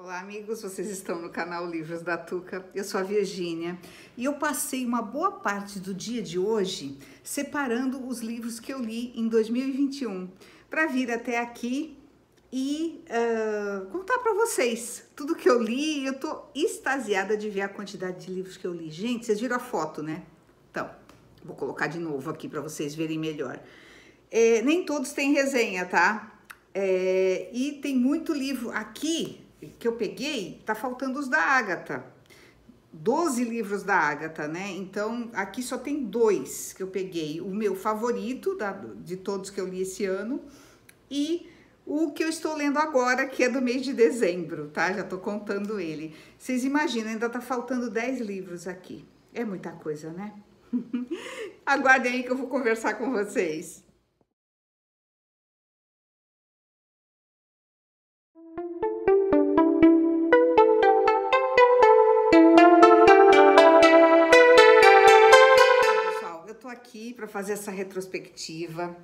Olá, amigos, vocês estão no canal Livros da Tuca. Eu sou a Virgínia e eu passei uma boa parte do dia de hoje separando os livros que eu li em 2021 para vir até aqui e contar para vocês tudo que eu li. Eu tô extasiada de ver a quantidade de livros que eu li. Gente, vocês viram a foto, né? Então, vou colocar de novo aqui para vocês verem melhor. Nem todos têm resenha, tá? E tem muito livro aqui que eu peguei, tá faltando os da Agatha. 12 livros da Agatha, né? Então, aqui só tem 2 que eu peguei. O meu favorito de todos que eu li esse ano e o que eu estou lendo agora, que é do mês de dezembro, tá? Já tô contando ele. Vocês imaginam, ainda tá faltando 10 livros aqui. É muita coisa, né? Aguardem aí que eu vou conversar com vocês. Aqui para fazer essa retrospectiva.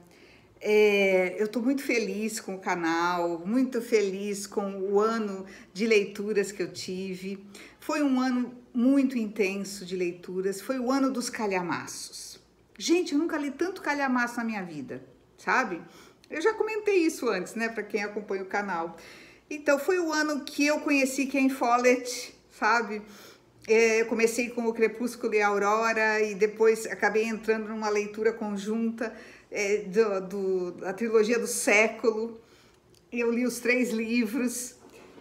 Eu estou muito feliz com o canal, muito feliz com o ano de leituras que eu tive. Foi um ano muito intenso de leituras, foi o ano dos calhamaços. Gente, eu nunca li tanto calhamaço na minha vida, sabe? Eu já comentei isso antes, né, para quem acompanha o canal. Então, foi o ano que eu conheci Ken Follett, sabe? Eu comecei com O Crepúsculo e a Aurora e depois acabei entrando numa leitura conjunta da trilogia do século. Eu li os 3 livros.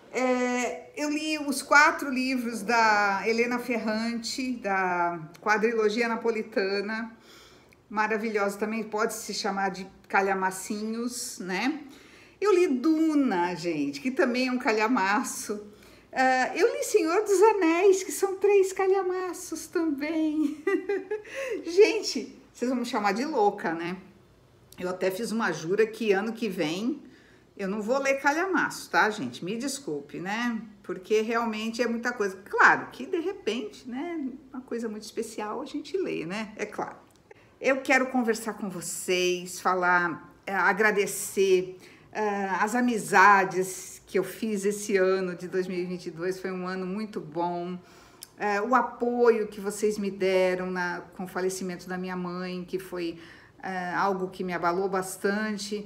Eu li os 4 livros da Helena Ferrante, da quadrilogia napolitana. Maravilhosa, também pode se chamar de calhamacinhos, né? Eu li Duna, gente, que também é um calhamaço. Eu li Senhor dos Anéis, que são 3 calhamaços também. Gente, vocês vão me chamar de louca, né? Eu até fiz uma jura que ano que vem eu não vou ler calhamaço, tá, gente? Me desculpe, né? Porque realmente é muita coisa. Claro que, de repente, né, uma coisa muito especial a gente lê, né? É claro. Eu quero conversar com vocês, falar, agradecer as amizades que eu fiz esse ano de 2022, foi um ano muito bom. O apoio que vocês me deram com o falecimento da minha mãe, que foi algo que me abalou bastante.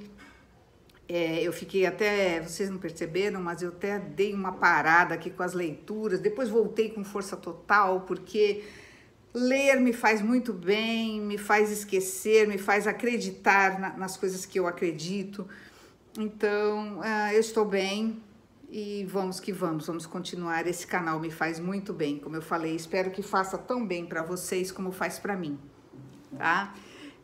Eu fiquei até, vocês não perceberam, mas eu até dei uma parada aqui com as leituras, depois voltei com força total, porque ler me faz muito bem, me faz esquecer, me faz acreditar nas coisas que eu acredito. Então, eu estou bem e vamos que vamos continuar. Esse canal me faz muito bem, como eu falei, espero que faça tão bem para vocês como faz para mim, tá?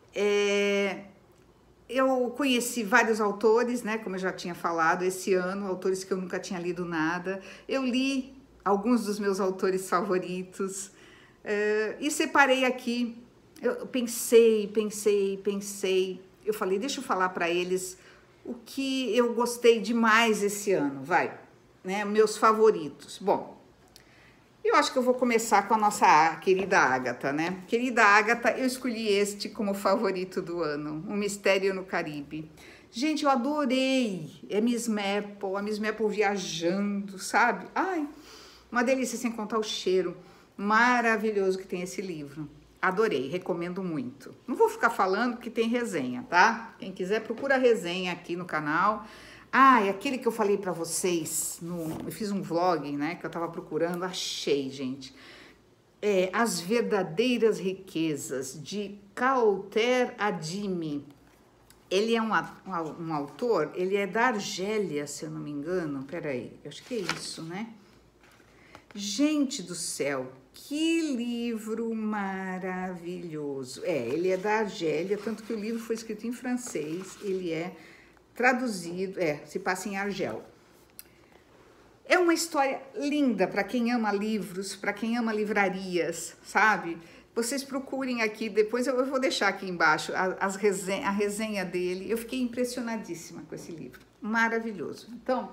Eu conheci vários autores, né, como eu já tinha falado, esse ano, autores que eu nunca tinha lido nada. Eu li alguns dos meus autores favoritos e separei aqui. Eu pensei, eu falei, deixa eu falar para eles o que eu gostei demais esse ano, né? Meus favoritos. Bom, eu acho que eu vou começar com a nossa querida Agatha, né? Querida Agatha, eu escolhi este como favorito do ano, Um Mistério no Caribe. Gente, eu adorei. É Miss Marple, a Miss Marple viajando, sabe? Ai, uma delícia, sem contar o cheiro maravilhoso que tem esse livro. Adorei, recomendo muito. Não vou ficar falando que tem resenha, tá? Quem quiser, procura a resenha aqui no canal. E aquele que eu falei pra vocês, eu fiz um vlog, né, que eu tava procurando, achei, gente. As Verdadeiras Riquezas, de Kauter Adimi. Ele é um autor, ele é da Argélia, se eu não me engano. Peraí, eu acho que é isso, né? Gente do céu, que livro maravilhoso. Ele é da Argélia, tanto que o livro foi escrito em francês, ele é traduzido, se passa em Argel. É uma história linda para quem ama livros, para quem ama livrarias, sabe? Vocês procurem aqui, depois eu vou deixar aqui embaixo a resenha dele. Eu fiquei impressionadíssima com esse livro, maravilhoso. Então,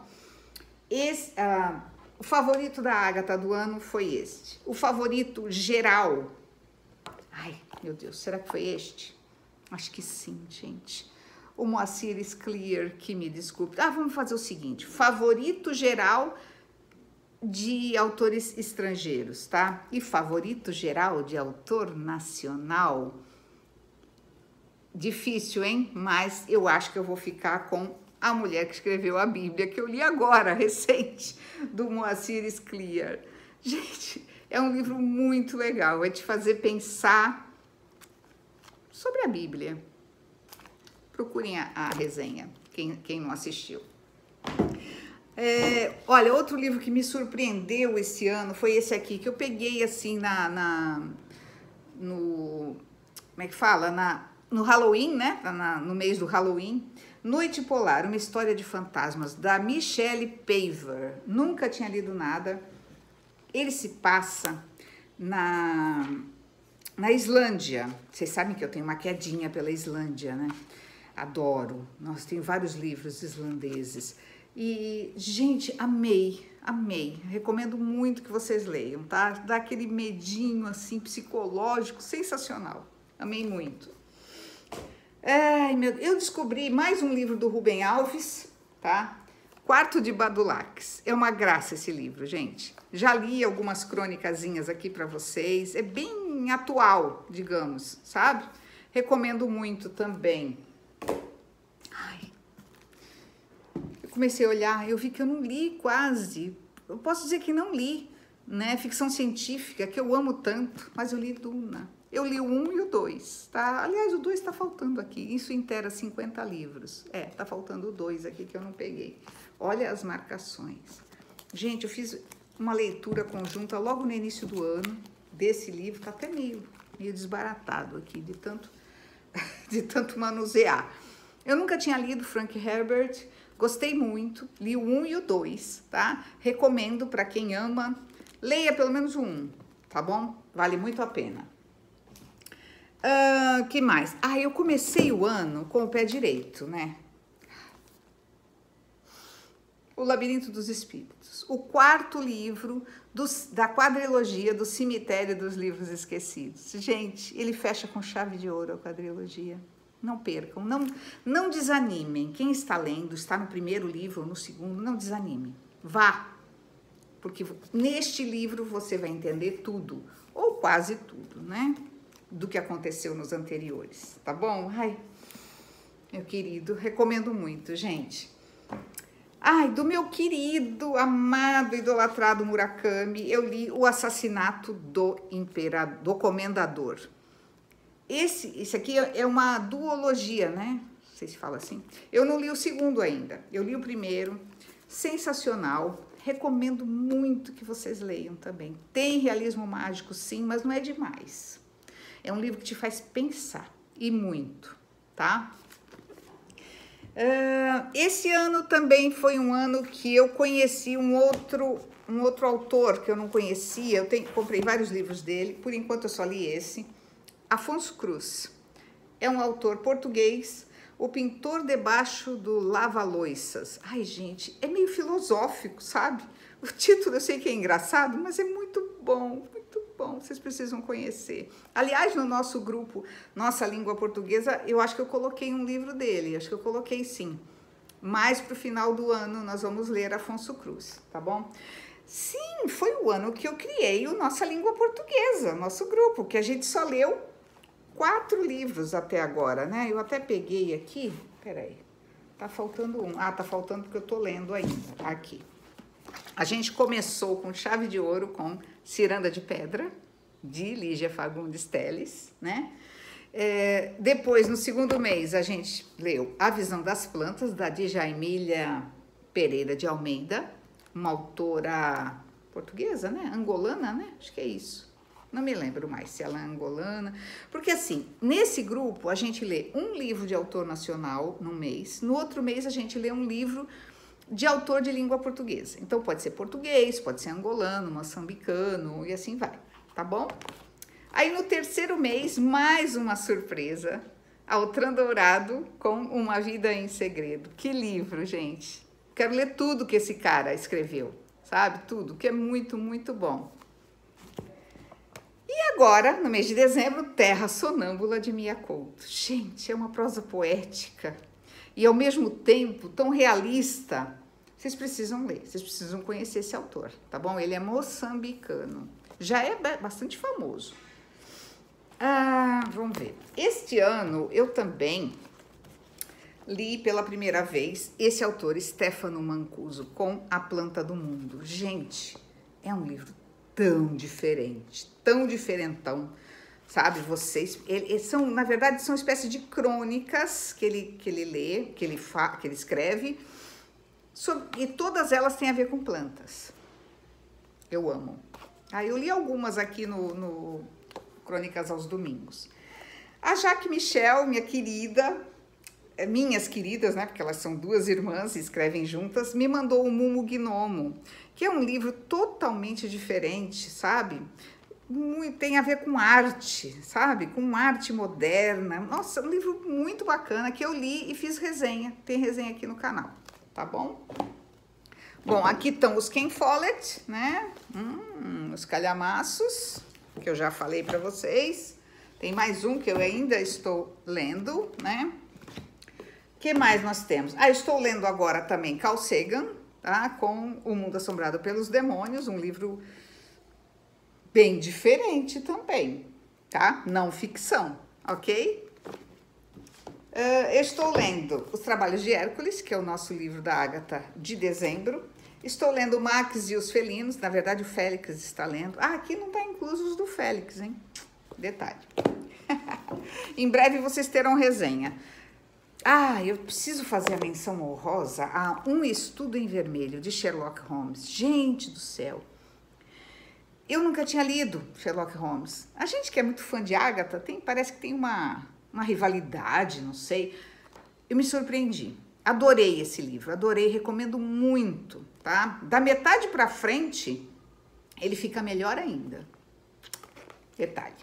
o favorito da Agatha do ano foi este. O favorito geral. Ai, meu Deus, será que foi este? Acho que sim, gente. O Moacir Scliar, que me desculpe. Vamos fazer o seguinte. Favorito geral de autores estrangeiros, tá? E favorito geral de autor nacional? Difícil, hein? Mas eu acho que eu vou ficar com A Mulher que Escreveu a Bíblia, que eu li agora, recente, do Moacir Scliar. Gente, é um livro muito legal, vai te fazer pensar sobre a Bíblia. Procurem a resenha, quem não assistiu. Olha, outro livro que me surpreendeu esse ano foi esse aqui, que eu peguei assim no como é que fala? No Halloween, né? No mês do Halloween. Noite Polar, uma história de fantasmas, da Michelle Paver. Nunca tinha lido nada. Ele se passa na Islândia. Vocês sabem que eu tenho uma quedinha pela Islândia, né? Adoro. Nossa, tenho vários livros islandeses. E, gente, amei. Recomendo muito que vocês leiam, tá? Dá aquele medinho, assim, psicológico, sensacional. Amei muito. Ai, eu descobri mais um livro do Rubem Alves, tá? Quarto de Badulaques. É uma graça esse livro, gente. Já li algumas crônicazinhas aqui para vocês. É bem atual, digamos, sabe? Recomendo muito também. Comecei a olhar, eu vi que eu não li quase, eu posso dizer que não li, né, ficção científica, que eu amo tanto, mas eu li Duna, eu li o 1 e o 2, tá? Aliás, o 2 tá faltando aqui, isso inteira 50 livros, tá faltando o 2 aqui que eu não peguei. Olha as marcações. Gente, eu fiz uma leitura conjunta logo no início do ano, desse livro, tá até meio desbaratado aqui, de tanto manusear. Eu nunca tinha lido Frank Herbert. Gostei muito, li o 1 e o 2, tá? Recomendo para quem ama, leia pelo menos o 1, tá bom? Vale muito a pena. Que mais? Eu comecei o ano com o pé direito, né? O Labirinto dos Espíritos, o quarto livro da quadrilogia do Cemitério dos Livros Esquecidos. Gente, ele fecha com chave de ouro a quadrilogia. Não percam, não desanimem. Quem está lendo, está no primeiro livro ou no segundo, não desanime. Vá, porque neste livro você vai entender tudo, ou quase tudo, né? Do que aconteceu nos anteriores, tá bom? Ai, meu querido, recomendo muito, gente. Do meu querido, amado, idolatrado Murakami, eu li O Assassinato do Comendador. Esse aqui é uma duologia, né? Não sei se fala assim. Eu não li o segundo ainda. Eu li o primeiro. Sensacional. Recomendo muito que vocês leiam também. Tem realismo mágico, sim, mas não é demais. É um livro que te faz pensar. E muito, tá? Esse ano também foi um ano que eu conheci um outro autor que eu não conhecia. Comprei vários livros dele. Por enquanto eu só li esse. Afonso Cruz é um autor português, O Pintor Debaixo do Lava-Loiças. Ai, gente, é meio filosófico, sabe? O título eu sei que é engraçado, mas é muito bom, vocês precisam conhecer. Aliás, no nosso grupo, Nossa Língua Portuguesa, eu acho que eu coloquei um livro dele, acho que eu coloquei sim. Mas para o final do ano nós vamos ler Afonso Cruz, tá bom? Sim, foi o ano que eu criei o Nossa Língua Portuguesa, nosso grupo, que a gente só leu 4 livros até agora, né? Eu até peguei aqui, peraí, tá faltando um. Tá faltando porque eu tô lendo ainda, aqui. A gente começou com chave de ouro com Ciranda de Pedra, de Lígia Fagundes Telles, né? Depois, no segundo mês, a gente leu A Visão das Plantas, da Djaimília Pereira de Almeida, uma autora portuguesa, né? Angolana, né? Acho que é isso. Não me lembro mais se ela é angolana. Porque assim, nesse grupo a gente lê um livro de autor nacional no mês. No outro mês a gente lê um livro de autor de língua portuguesa. Então pode ser português, pode ser angolano, moçambicano e assim vai, tá bom? Aí no terceiro mês, mais uma surpresa. Altran Dourado com Uma Vida em Segredo. Que livro, gente. Quero ler tudo que esse cara escreveu, sabe? Tudo, que é muito, muito bom. E agora, no mês de dezembro, Terra Sonâmbula, de Mia Couto. Gente, é uma prosa poética e, ao mesmo tempo, tão realista. vocês precisam ler, vocês precisam conhecer esse autor, tá bom? Ele é moçambicano, já é bastante famoso. Vamos ver. Este ano eu também li pela primeira vez esse autor, Stefano Mancuso, com A Planta do Mundo. Gente, é um livro tão diferente, tão diferentão, sabe? Vocês, eles são, na verdade, são uma espécie de crônicas que ele lê, que ele escreve, e todas elas têm a ver com plantas. Eu amo. Eu li algumas aqui no Crônicas aos Domingos. A Jaque Michel, minha querida, minhas queridas, né, porque elas são duas irmãs e escrevem juntas, me mandou o Mumu Gnomo, que é um livro totalmente diferente, sabe? Tem a ver com arte, sabe? Com arte moderna. Nossa, um livro muito bacana que eu li e fiz resenha. Tem resenha aqui no canal, tá bom? Bom, aqui estão os Ken Follett, né? Os calhamaços, que eu já falei para vocês. Tem mais um que eu ainda estou lendo, né? O que mais nós temos? Estou lendo agora também Carl Sagan, tá? Com O Mundo Assombrado pelos Demônios, um livro bem diferente também, tá? Não ficção, ok? Estou lendo Os Trabalhos de Hércules, que é o nosso livro da Agatha de dezembro. Estou lendo Max e os Felinos, na verdade o Félix está lendo. Aqui não está incluso os do Félix, hein? Detalhe. Em breve vocês terão resenha. Eu preciso fazer a menção honrosa a Um Estudo em Vermelho, de Sherlock Holmes. Gente do céu! Eu nunca tinha lido Sherlock Holmes. A gente que é muito fã de Agatha, parece que tem uma rivalidade, não sei. Eu me surpreendi. Adorei esse livro, adorei, recomendo muito, tá? Da metade pra frente, ele fica melhor ainda. Detalhe.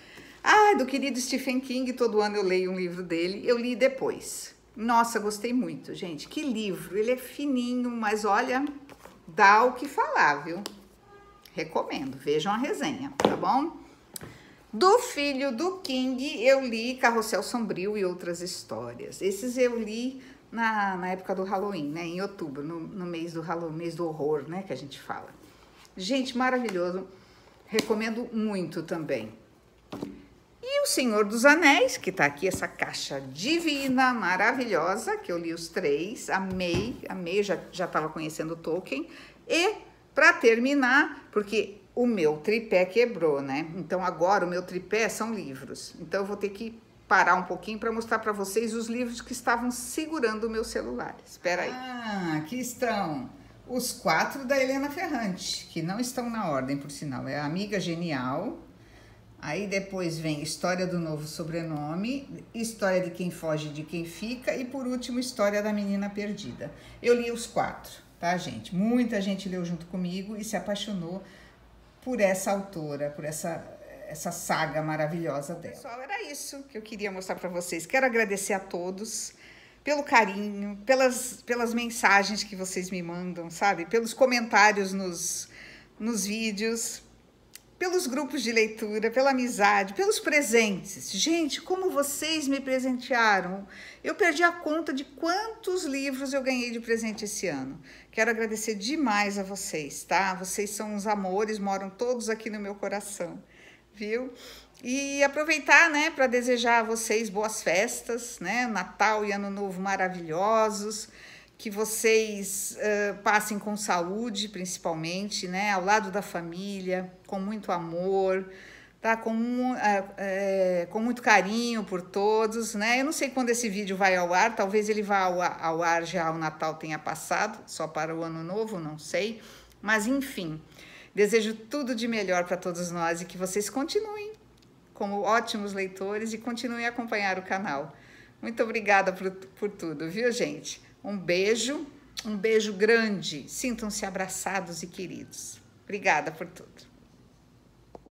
Do querido Stephen King, todo ano eu leio um livro dele, eu li depois. Nossa, gostei muito, gente. Que livro, ele é fininho, mas olha, dá o que falar, viu? Recomendo, vejam a resenha, tá bom? Do filho do King, eu li Carrossel Sombrio e Outras Histórias. Esses eu li na época do Halloween, né? Em outubro, no mês do Halloween, mês do horror, né? Que a gente fala. Gente, maravilhoso. Recomendo muito também. E O Senhor dos Anéis, que tá aqui, essa caixa divina, maravilhosa, que eu li os 3, amei, já estava conhecendo Tolkien. E, para terminar, porque o meu tripé quebrou, né? Então, agora o meu tripé são livros. Então, eu vou ter que parar um pouquinho para mostrar para vocês os livros que estavam segurando o meu celular. Espera aí. Aqui estão os 4 da Helena Ferrante, que não estão na ordem, por sinal. É a Amiga Genial. Aí depois vem História do Novo Sobrenome, História de Quem Foge e de Quem Fica e, por último, História da Menina Perdida. Eu li os 4, tá, gente? Muita gente leu junto comigo e se apaixonou por essa autora, por essa saga maravilhosa dela. Pessoal, era isso que eu queria mostrar para vocês. Quero agradecer a todos pelo carinho, pelas mensagens que vocês me mandam, sabe? Pelos comentários nos vídeos, pelos grupos de leitura, pela amizade, pelos presentes. Gente, como vocês me presentearam. Eu perdi a conta de quantos livros eu ganhei de presente esse ano. Quero agradecer demais a vocês, tá? Vocês são uns amores, moram todos aqui no meu coração, viu? E aproveitar, né, para desejar a vocês boas festas, né? Natal e Ano Novo maravilhosos. Que vocês passem com saúde, principalmente, né? Ao lado da família, com muito amor, tá? Com muito carinho por todos, né? Eu não sei quando esse vídeo vai ao ar, talvez ele vá ao ar já o Natal tenha passado, só para o Ano Novo, não sei. Mas, enfim, desejo tudo de melhor para todos nós e que vocês continuem como ótimos leitores e continuem a acompanhar o canal. Muito obrigada por tudo, viu, gente? Um beijo grande. Sintam-se abraçados e queridos. Obrigada por tudo.